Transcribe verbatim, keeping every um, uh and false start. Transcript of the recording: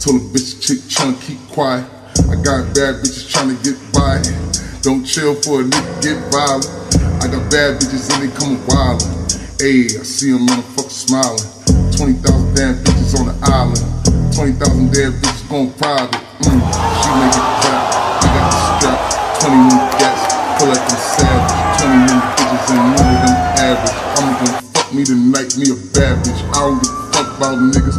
Told a bitch chick tryna keep quiet. I got bad bitches tryna get by. Don't chill for a nigga get violent. I got bad bitches and they coming wildin'. Ayy, I see them motherfuckers smiling. twenty thousand damn bitches on the island. twenty thousand damn bitches going private. Mm, she make it clap. I got the strap. twenty-one gats, feel like I'm savage. twenty-one bitches and none of them average. I'm gonna fuck me tonight, me a bad bitch. I don't give a fuck about niggas.